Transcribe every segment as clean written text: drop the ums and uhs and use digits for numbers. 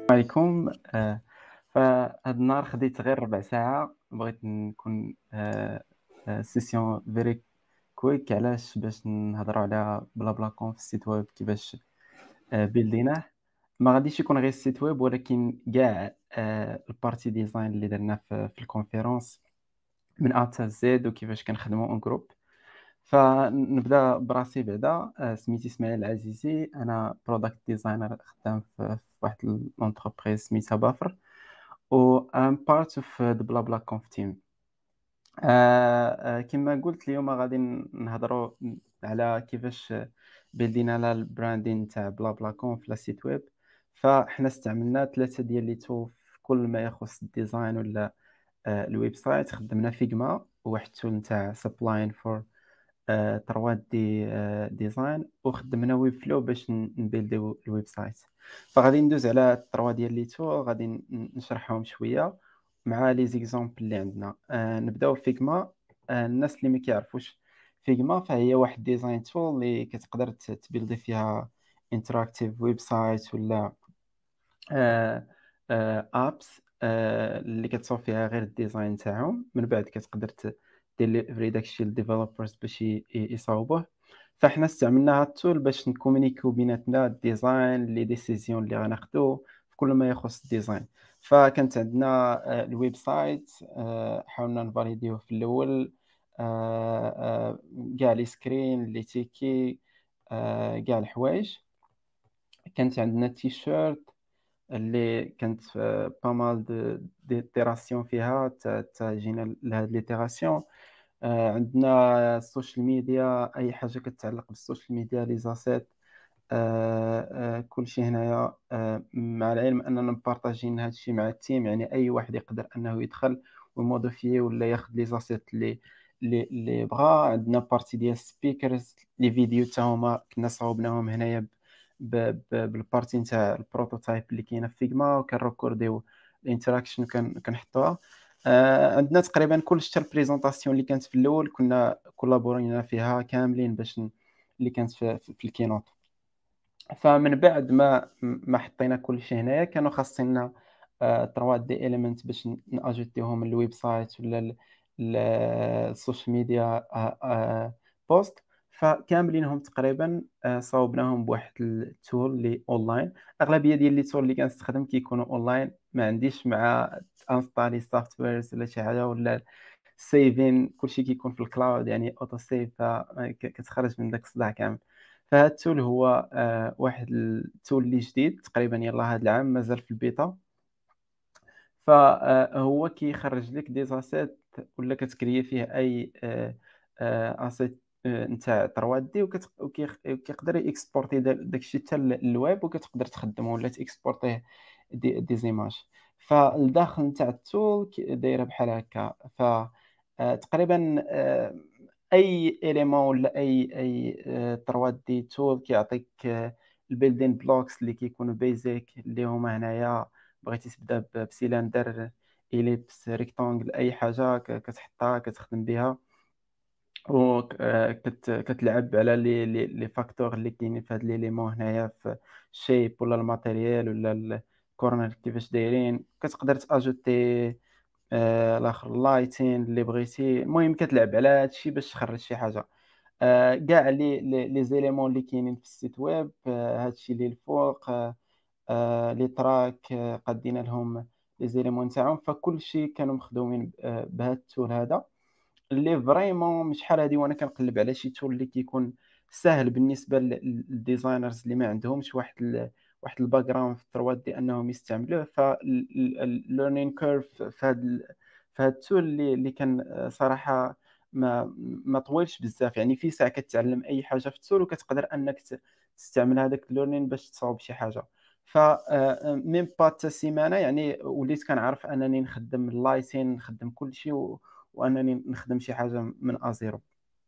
عليكم فهاد النهار خديت غير ربع ساعة بغيت نكون سيسيون فيري كويك علاش باش نهضروا على بلا بلا كونف في السيت ويب كيفاش بيلديناه ما غاديش يكون غير السيت ويب ولكن كاع البارتي ديزاين اللي درنا في الكونفيرونس من A حتى Z وكيفاش كنخدموا اون جروب فنبدا براسي بعدا سميتي اسماعيل العزيزي انا برودكت ديزاينر خدام في واحد لونتربريز سميتها بافر و I'm part of the BlaBlaConf team. كما قُلت اليوم غادي نهضروا على كيفاش بيلدينا على الbranding تاع BlaBlaConf لا site web. فحنا استعملنا 3 ديال les tools في كل ما يخص الdesign ولا الويب سايت. خدمنا Figma وواحد tool نتاع Sublime for 3D design وخدمنا Webflow باش نبيلديو الويب سايت. فغادي ندوز على 3 ديال لي تول غادي نشرحهم شويه مع لي زيكزامبل اللي عندنا. نبداو فيجما. الناس اللي ما كيعرفوش فيجما فهي واحد ديزاين تول اللي كتقدر تبيلدي فيها انتراكتيف ويب سايت ولا ابس اللي كتصاوب فيها غير الديزاين تاعهم من بعد كتقدر ديليفري داكشي للديفلوبرز باش يصاوبوه. فاحنا استعملنا هاد التول باش نكومونيكيو بيناتنا الديزاين لي ديسيزيون اللي غناخدو في كل ما يخص الديزاين. فكانت عندنا الويب سايت حاولنا نفاليديوه في الاول كاع لي سكرين لي تيكي كاع الحوايج. كانت عندنا تيشيرت اللي كانت با مال ديتيراسيون فيها تا جينا لهاد ليتيراسيون. عندنا السوشيال ميديا اي حاجه كتعلق بالسوشيال ميديا لي زاسيت كلشي هنايا. مع العلم اننا مبارطاجين هذا الشيء مع التيم يعني اي واحد يقدر انه يدخل وموديفي ولا ياخذ لي زاسيت اللي بغا. عندنا بارتي ديال سبيكرز لي فيديو حتى هما كنا صاوبناهم هنايا بالبارتي نتاع البروتوتايب اللي كاينه في فيجما وكنريكورديو الانتراكشن وكنحطوها. عندنا تقريبا كل حتى البريزونطاسيون اللي كانت في الاول كنا كولابورينا فيها كاملين باش اللي كانت في الكينوت. فمن بعد ما حطينا كل شيء هنايا كانوا خاصنا 3 دي اليمنت باش ناجوتيهم الويب سايت ولا السوشيال ميديا بوست. فكاملينهم تقريبا صاوبناهم بواحد التول اللي اونلاين. اغلبيه ديال لي تول اللي كنستخدم كيكونوا اونلاين ما عنديش مع انستالي سوفت ويرز ولا شي حاجه ولا سيفين كلشي كيكون في الكلاود يعني اوتو سيف فكتخرج من داك الصداع كامل. فهاد التول هو واحد التول اللي جديد تقريبا يلاه هاد العام مازال في البيتا. فهو كيخرج لك دي زاسيت ولا كتكري فيه اي اسيت نتاع 3 دي وكيقدر يكسبورتي داكشي حتى للويب وكتقدر تخدمه ولا تيكسبورتيه دي زيماج. فالداخل نتاع التول دايره بحال هكا. ف تقريبا اي اليمون ولا اي 3 دي تول كيعطيك البيلدين بلوكس اللي كيكونوا بيزيك اللي هما هنايا. بغيتي تبدا بسيلندر إليبس ريكتونغل اي حاجه كتحطها كتخدم بها وكتلعب على لي فاكتور اللي كاينين في هاد ليليمون هنايا في الشيب ولا الماتيريال ولا الكورنر كيفاش دايرين. كتقدر تاجوتي الاخر لايتين اللي بغيتي. المهم كتلعب على هادشي باش تخرج شي حاجه. كاع لي زيليمون اللي كاينين في السيت ويب هادشي اللي الفوق لي تراك قادين لهم لي زيليمون تاعهم. فكل شيء كانوا مخدومين بهذا التول هذا اللي فريمون مش شحال هادي وانا كنقلب على شي تول اللي كيكون سهل بالنسبه للديزاينرز اللي ما عندهمش واحد الباك جراوند في 3 دي انهم يستعملوه. فالليرنين كيرف في هاد التول اللي كان صراحه ما طويلش بزاف يعني في ساعه كتعلم اي حاجه في التول وكتقدر انك تستعمل هذاك الليرنين باش تصاوب شي حاجه. ف ميم با حتى سيمانه يعني وليت كنعرف انني نخدم اللايتين نخدم كل شيء وانني نخدم شي حاجه من ازيرو.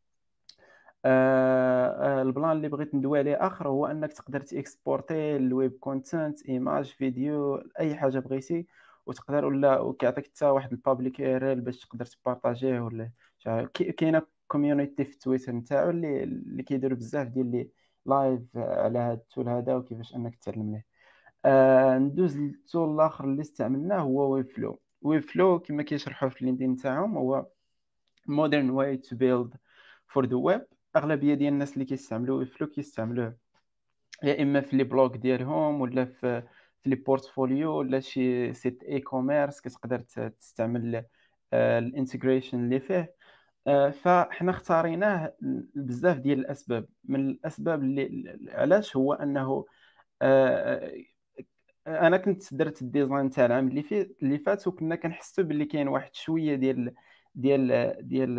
البلان اللي بغيت ندوي عليه اخر هو انك تقدر تيكسبورتي الويب كونتنت ايماج فيديو اي حاجه بغيتي وتقدر وكيعطيك حتى واحد البابليك ال باش تقدر تبارطاجيه ولا كاينه كوميونيتي في تويتر نتاعو اللي كيديروا بزاف ديال لي لايف على هذا التول هذا وكيفاش انك تعلم ليه. ندوز للتول الآخر اللي استعملناه هو ويب فلو. ويب فلو كما كيشرحوا في اللينكدين تاعهم هو modern way to build for the web. أغلبية ديال الناس اللي كيستعملوا ويب فلو كيستعملوه يا اما في لي بلوك ديالهم ولا في لي بورتفوليو ولا شي سيت اي كوميرس كتقدر تستعمل الانتجريشن اللي فيه. فاحنا اختاريناه بزاف ديال الاسباب. من الاسباب اللي علاش هو انه آه، انا كنت درت الديزاين تاع العام اللي فات وكنا كنحسوا باللي كاين واحد شويه ديال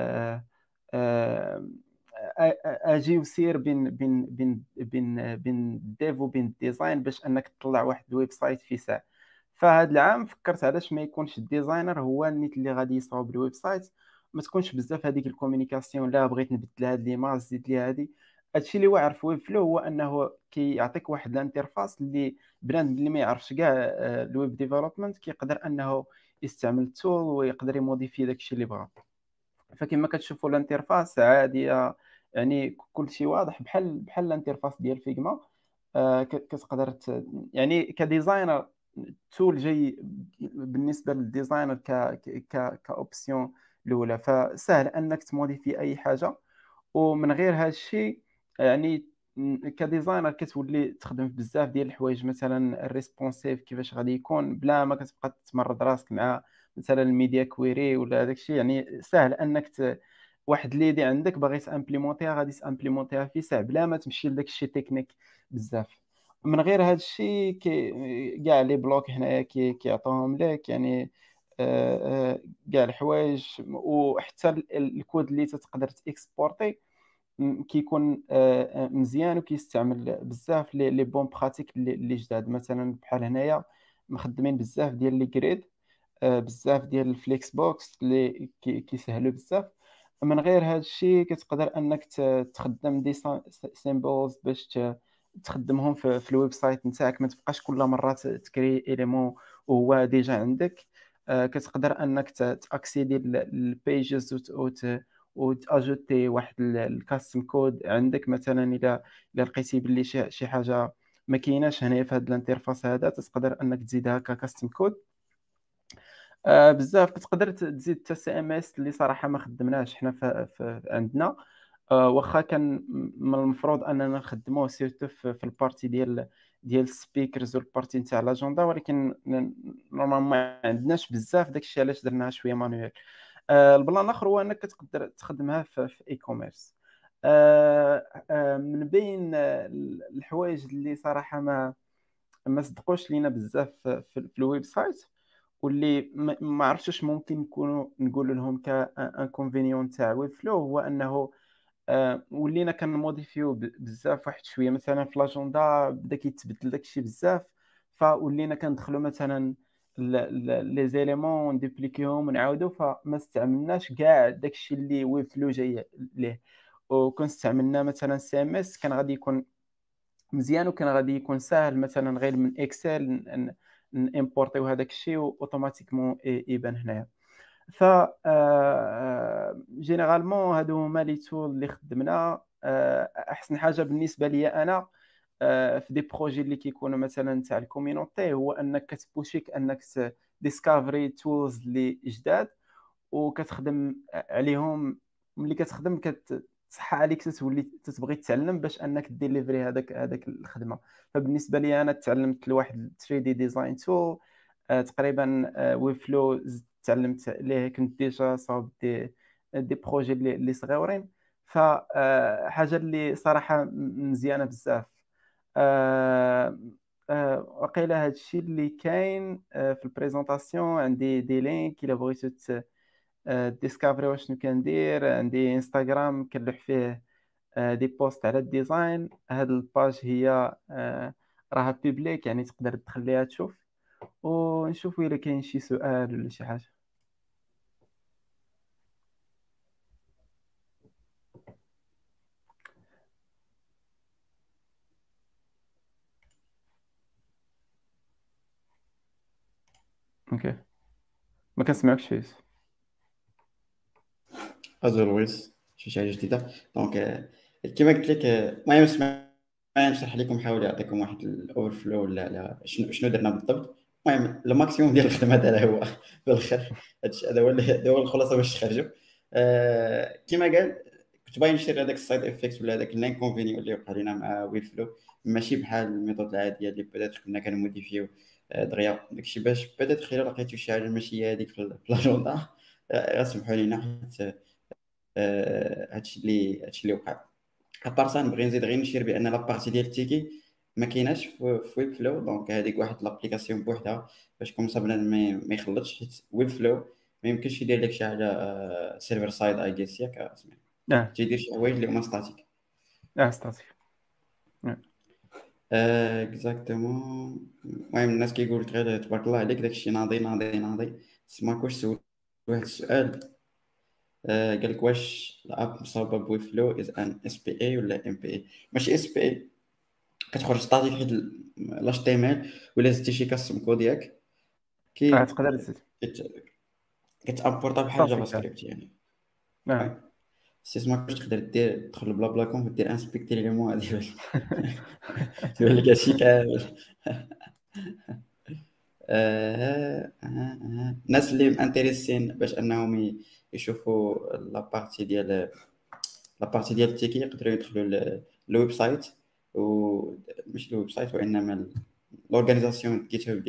آه، اجي وسير بين الديف وبين الديزاين باش انك تطلع واحد الويب سايت في ساعه. فهاد العام فكرت علاش ما يكونش الديزاينر هو النيت اللي غادي يصاوب الويب سايت، ما تكونش بزاف هذيك الكوميونيكاسيون. لا بغيت نبدل هاد ليماج زيد لي هادي. هادشي اللي واعر في ويب فلو هو انه كيعطيك واحد الانترفاس اللي بنادم اللي ما يعرفش كاع الويب ديفلوبمنت كيقدر انه يستعمل التول ويقدر يموديفي داكشي اللي بغا. فكما كتشوفوا الانترفاس عاديه، يعني كل شيء واضح بحال الانترفاس ديال فيجما. كتقدر يعني كديزاينر تول جاي بالنسبه للديزاينر كاوبسيون الاولى. فسهل انك تموديفي اي حاجه، ومن غير هذا الشيء يعني كديزاينر كتولي تخدم في بزاف ديال الحوايج. مثلا الريسبونسيف كيفاش غادي يكون بلا ما كتبقى تمرض راسك مع مثلا الميديا كويري ولا هذاك الشيء. يعني سهل انك واحد ليدي عندك باغي تامبليمونتيها غادي تامبليمونتيها في ساعه بلا ما تمشي لداك الشيء تكنيك بزاف. من غير هذا الشيء كاع لي بلوك هنايا كيعطوهم لك يعني كاع الحوايج. وحتى الكود اللي تقدر تاكسبورتي كيكون مزيان وكيستعمل بزاف لي بون براتيك اللي جداد. مثلا بحال هنايا مخدمين بزاف ديال لي جريد، بزاف ديال الفليكس بوكس اللي كيسهلوا بزاف. من غير هذا الشيء كتقدر انك تخدم دي سيمبلز باش تخدمهم في الويب سايت نتاعك. ما تبقاش كل مره تكري اليمون وهو ديجا عندك. كتقدر انك تاكسيدي البيجز وتاجوتي واحد الكاستم كود عندك. مثلا الا لقيتي باللي شي حاجه ما كايناش هنا في هذا الانترفاس هذا تقدر انك تزيدها ككاستم كود. بزاف كتقدر تزيد حتى سي ام اس اللي صراحه ما خدمناش حنا في عندنا. واخا كان من المفروض اننا نخدموه سيرتو في البارتي ديال السبيكرز والبارتي نتاع لاجوندا، ولكن نورمالمون ما عندناش بزاف. داكشي علاش درناها شويه مانويل. البلان الاخر هو انك تقدر تخدمها في اي كوميرس. من بين الحوايج اللي صراحه ما صدقوش لينا بزاف في الويب سايت، واللي ما عرفتش ممكن نكونوا نقول لهم كانكونفينيون تاع ويب فلو، هو انه ولينا كنموديفيو بزاف واحد شويه. مثلا في لاجوندا بدا كيتبدل داكشي بزاف، فولينا كندخلوا مثلا لي زيليمون نديبليكيهم ونعاودوا. فما استعملناش كاع داكشي اللي ويب فلو جاي ليه. وكون استعملنا مثلا سي ام اس كان غادي يكون مزيان وكان غادي يكون ساهل مثلا غير من اكسل نيمبورطيو هذاك الشيء واوتوماتيكمون يبان هنايا. ف جينيرالمون هادو هما لي تول اللي خدمنا. احسن حاجه بالنسبه لي انا في دي بروجي اللي كيكونوا مثلا تاع الكوميونيتي هو انك كتبوشيك انك ديسكافري تولز اللي جداد وكتخدم عليهم. ملي كتخدم صح عليك تولي تبغي تتعلم باش انك ديليفري هذاك الخدمه. فبالنسبه لي انا تعلمت لواحد 3 دي ديزاين تول تقريبا. ويب فلو تعلمت ليه كنت ديجا صاوب دي بروجي اللي صغيورين. فحاجه اللي صراحه مزيانه بزاف. آه، وقيلا هذا الشيء اللي كاين في البريزونطاسيون. عندي دي لينك الا بغيتو ديسكافري واش شنو كندير. عندي انستغرام كنلوح فيه دي بوست على الديزاين. هاد الباج هي راها بيبليك يعني تقدر تخليها تشوف. ونشوف الا كاين شي سؤال ولا شي حاجه. اوكي، ما كنسمعكش فيس. از اولويز شي حاجه جديده. دونك كما قلت لك المهم أنا نشرح لكم، نحاول يعطيكم واحد الأوفر فلو ولا لا شنو درنا بالضبط. المهم الماكسيموم ديال الخدمة هذا هو في الآخر. هذا هو هذا هو الخلاصة باش تخرجوا. كما قال، كنت باغي نشير هذاك السايد افكت ولا هذاك الانكونفينيون اللي وقع لنا مع ويل فلو. ماشي بحال الميثود العادية اللي بدات كنا كنموديفيو دغيا داكشي، باش بدات الا لقيتو شي حاجة ماشي هي هذيك في لاجوندا، غتسمحوا لينا، حيت هادشي اللي وقع. ابار نبغي نزيد غير نشير بان لابارتي ديال التيكي ما كايناش في ويب فلو. دونك هذيك واحد لابليكاسيون بوحدها باش كوم بنادم ما يخلطش، حيت ويب فلو ما يمكنش يدير لك شي حاجه سيرفر سايد اي جيس ياك اسمع، اه تيدير شي حوايج اللي هما ستاتيك. اه ستاتيك. اكزاكتومون. المهم الناس كيقول لك غير تبارك الله عليك داكشي ناضي ناضي ناضي. سما كوش سول واحد السؤال، قال لك واش الاب مصاوبه بويب فلو از ان اس بي اي ولا ام بي اي؟ ماشي اس بي اي، كتخرج ستاتيك حيت لاش تي ام ال ولا زدتي شي كاستم كود ياك اه كي تقدر تزيد كتامبورطا بحال جافا ستاتيك. اه سكريبت يعني. آه. وي سي ما كنتش تقدر دير تدخل بلا بلا كونف دير انسبكتي لي مو ديال تبان لك هادشي كامل. الناس اللي مانتريسين باش انهم يشوفوا لابارتي ديال التيكي يقدروا يدخلوا للويب سايت، و مش الويب سايت وانما لورغانيزاسيون جيت هاب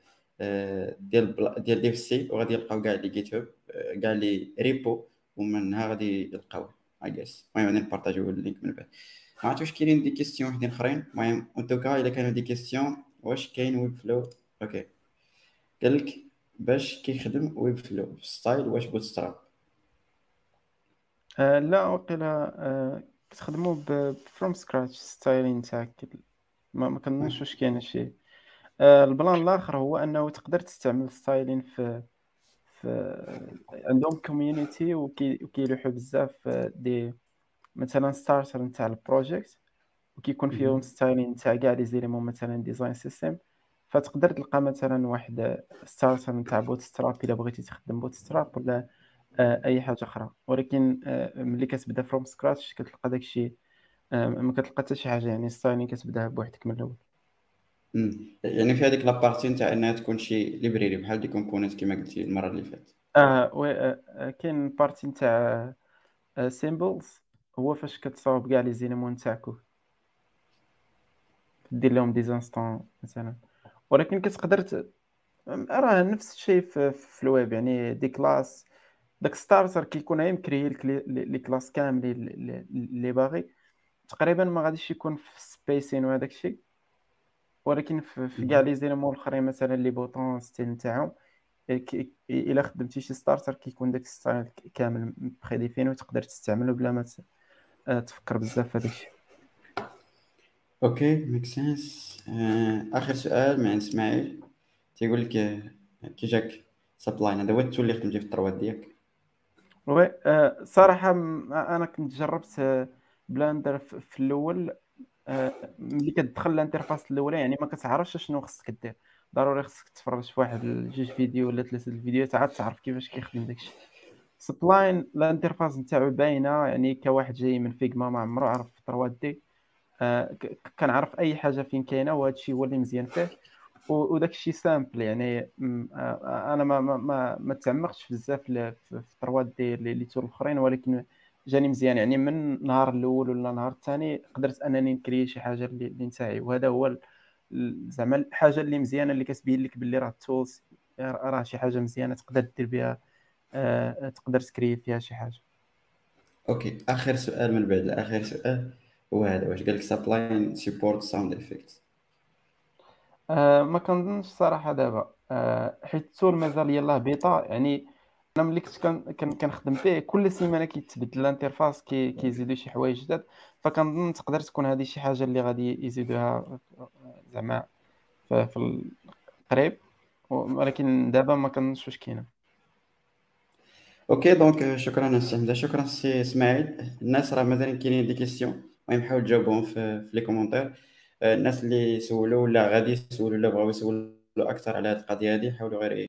ديال ديف سي، وغادي يلقاو كاع لي جيت هاب، كاع لي ريبو، ومنها غادي يلقاو اي جيس. المهم غادي نبارطاجيو اللينك من بعد. ما عرفتش واش كاينين دي كيستيون وحدين اخرين. المهم ان توكا الا كانوا دي كيستيون، واش كاين ويب فلو؟ اوكي، قال لك باش كيخدم ويب فلو في ستايل واش بوت ستراب؟ لا وقيلا كتخدموا فروم سكراتش ستايلين تاعك. ما كنظنش واش كاين شي البلان الاخر هو انه تقدر تستعمل ستايلين في عندهم كوميونيتي وكيلوحوا بزاف دي مثلا ستارتر نتاع البروجيكت، وكيكون فيهم ستايلين تاع كاع لي زيليمون مثلا ديزاين سيستم. فتقدر تلقى مثلا واحد ستارتر نتاع بوت ستراب الا بغيتي تخدم بوت ستراب ولا اي حاجه اخرى. ولكن ملي كتبدا فروم سكراتش كتلقى داكشي ما كتلقى حتى شي حاجه، يعني ستايلين كتبداها بوحدك من الاول. يعني في هذيك لابارتي نتاع انها تكون شي ليبريري بحال دي كومبوننت كما قلتي المره اللي فاتت. كاين بارتي نتاع سيمبلز، هو فاش كتصاوب كاع لي زيليمون تاعك دير لهم ديزانستون مثلا. ولكن كتقدر راه نفس الشيء في الويب، يعني دي كلاس داك ستارتر كيكون غير مكري لك لي كلاس كاملين اللي باغي. تقريبا ما غاديش يكون في سبيسين وهذاك الشيء، ولكن في كاع لي زيليمون الاخرين مثلا لي بوطون ستيل نتاعهم الا خدمتي شي ستارتر كيكون داك ستايل كامل بريديفين وتقدر تستعمله بلا ما تفكر بزاف في هذاك الشيء. اوكي ميك سنس. اخر سؤال من عند اسماعيل، تيقول لك كي جاك سابلاين هذا هو التول اللي خدمتي في الثروات ديالك؟ وي صراحة انا كنت جربت بلاندر في الاول. ملي كتدخل الانترفاس الاولى يعني ما كتعرفش شنو خصك دير. ضروري خصك تفرج في واحد جوج فيديو ولا ثلاثه الفيديوهات عاد تعرف كيفاش كيخدم داكشي. سبلاين الانترفاس نتاعو باينه، يعني كواحد جاي من فيجما ما عمرو عرف في 3 دي كنعرف اي حاجه فين كاينه، وهذا الشيء هو اللي مزيان فيه. وداك الشيء سامبل يعني انا ما تعمقتش بزاف في 3 دي اللي تول الاخرين، ولكن جاني مزيان يعني من النهار الاول ولا النهار الثاني قدرت انني نكري شي حاجه اللي نتاعي. وهذا هو زعما الحاجه اللي مزيانه اللي كتبين لك باللي راه التولز راه شي حاجه مزيانه تقدر دير بها تقدر تكري فيها شي حاجه. اوكي اخر سؤال من بعد اخر سؤال هو هذا، واش قال لك سابلاين سيبورت ساوند افكت؟ ما كنظنش صراحه دابا حيت التول مازال يلاه بيتا. يعني انا ملي كنت كنخدم فيه كل سيمانه كيتبدل الانترفاس كيزيدوا شي حوايج جداد. فكنظن تقدر تكون هذه شي حاجه اللي غادي يزيدوها زعما في القريب، ولكن دابا ما كنظنش واش كاينه. اوكي دونك شكرا السي حمزه، شكرا السي اسماعيل. الناس راه مازال كاينين دي كيسيون، المهم حاول تجاوبهم في لي كومونتير. الناس اللي سولوا ولا غادي يسولوا ولا بغاو يسولوا اكثر على هذه القضيه هذه، حاولوا غير